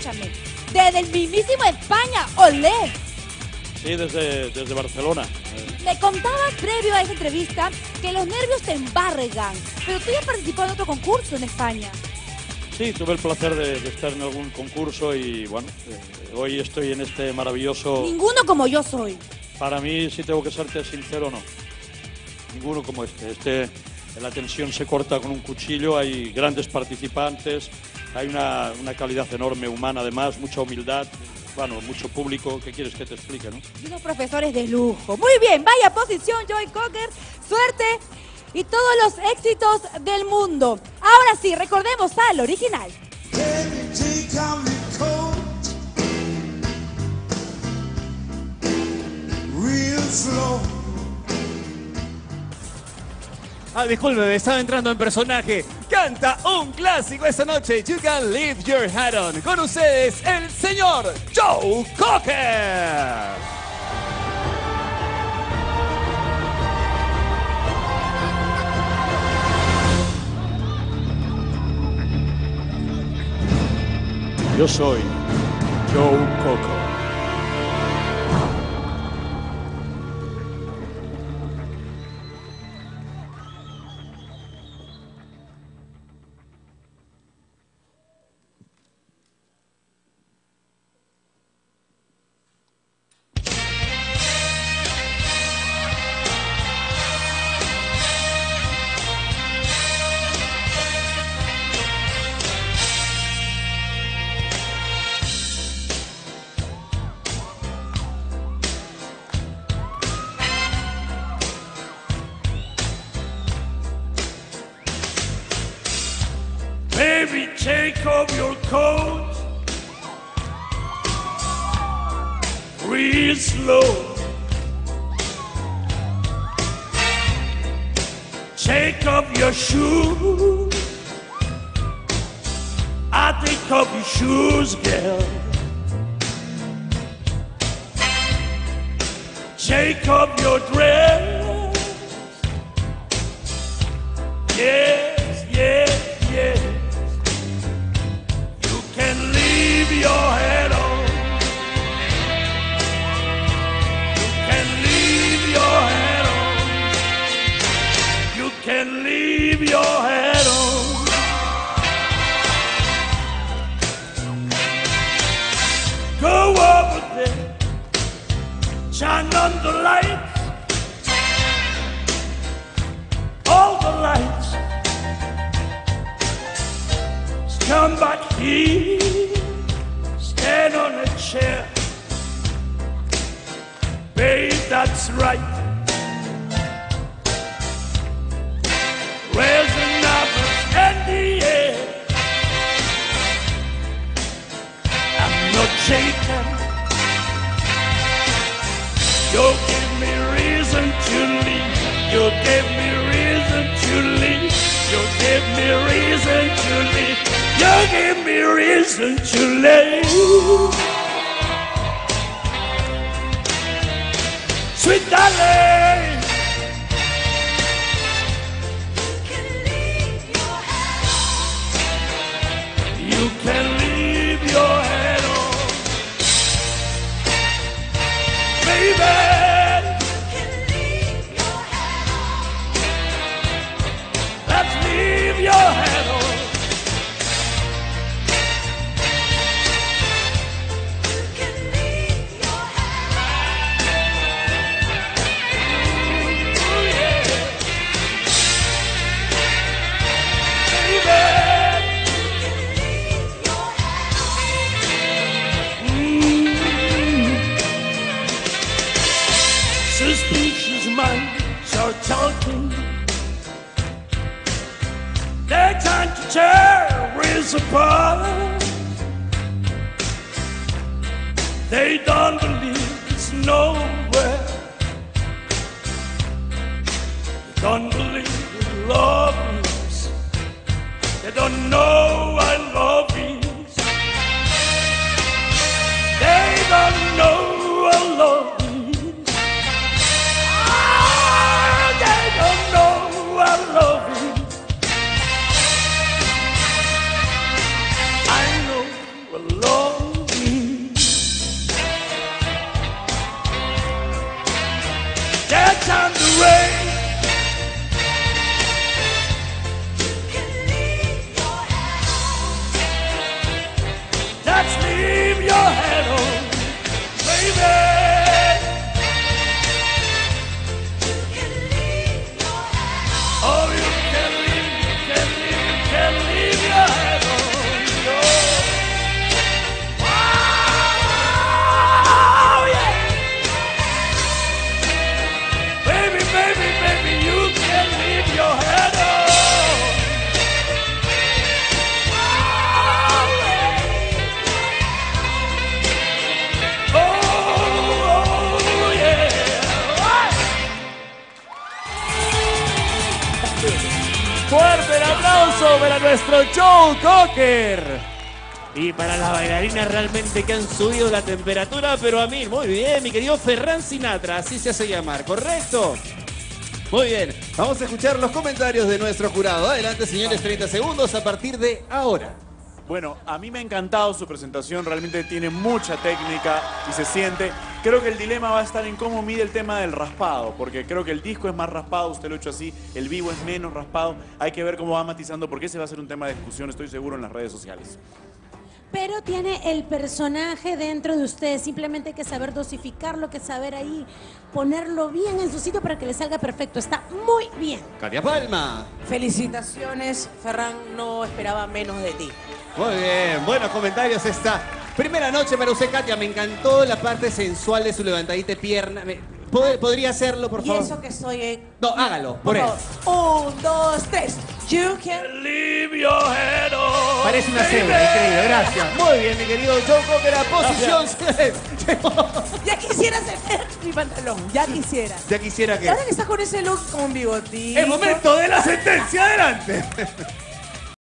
escúchame, desde el mismísimo España, olé. Sí, desde Barcelona. Me contabas previo a esa entrevista que los nervios te embargan, pero tú ya has participado en otro concurso en España. Sí, tuve el placer de estar en algún concurso y bueno, hoy estoy en este maravilloso... Ninguno como yo soy. Para mí, si tengo que serte sincero, no. Ninguno como este. La tensión se corta con un cuchillo, hay grandes participantes, hay una calidad enorme humana además, mucha humildad, bueno, mucho público. ¿Qué quieres que te explique, no? Y unos profesores de lujo. Muy bien, vaya posición, Joey Cocker. Suerte y todos los éxitos del mundo. Ahora sí, recordemos al original. Ah, disculpe, me estaba entrando en personaje. Canta un clásico esta noche. You Can Leave Your Hat On. Con ustedes, el señor Joe Cocker. Yo soy Joe Cocker. Baby, take off your coat real slow. Take off your shoes. I take off your shoes, girl. Take off your dress. Yes, yes, yes. You can leave your head on. You can leave your head on. You can leave your head on. Go over there, shine on the lights, all the lights. Come back here, stand on a chair. Babe, that's right. Raising up in the air. I'm not shaking. You give me reason to leave. You give me reason to leave. You give me reason to leave. You give me reason to leave. Sweet darling. You can leave your head on. Baby. Let's leave your head on. Suspicious minds are talking. They're trying to tear us apart. They don't believe it's nowhere. They don't believe what love is. They don't know what love is. They don't know what love is. They don't know what love is. I know what love nuestro Joe Cocker. Y para las bailarinas realmente que han subido la temperatura, pero a mí, muy bien, mi querido Ferran Sinatra, así se hace llamar, ¿correcto? Muy bien, vamos a escuchar los comentarios de nuestro jurado. Adelante, señores, 30 segundos a partir de ahora. Bueno, a mí me ha encantado su presentación, realmente tiene mucha técnica y se siente. Creo que el dilema va a estar en cómo mide el tema del raspado, porque creo que el disco es más raspado, usted lo ha hecho así, el vivo es menos raspado. Hay que ver cómo va matizando, porque ese va a ser un tema de discusión, estoy seguro, en las redes sociales. Pero tiene el personaje dentro de usted, simplemente hay que saber dosificarlo, que saber ahí ponerlo bien en su sitio para que le salga perfecto. Está muy bien. Katia Palma. Felicitaciones, Ferran, no esperaba menos de ti. Muy bien, buenos comentarios esta primera noche para usted, Katia. Me encantó la parte sensual de su levantadita de pierna. ¿Podría hacerlo, por favor? Y eso que soy... No, hágalo, por él. 1, 2, 3. You can Leave your head on. Parece una cebra, increíble, gracias. Muy bien, mi querido Joe Cocker, a posición. Ya quisiera hacer mi pantalón, ya quisiera. Ya quisiera que... Ahora que estás con ese look como un bigotito. ¡El momento de la sentencia! ¡Adelante!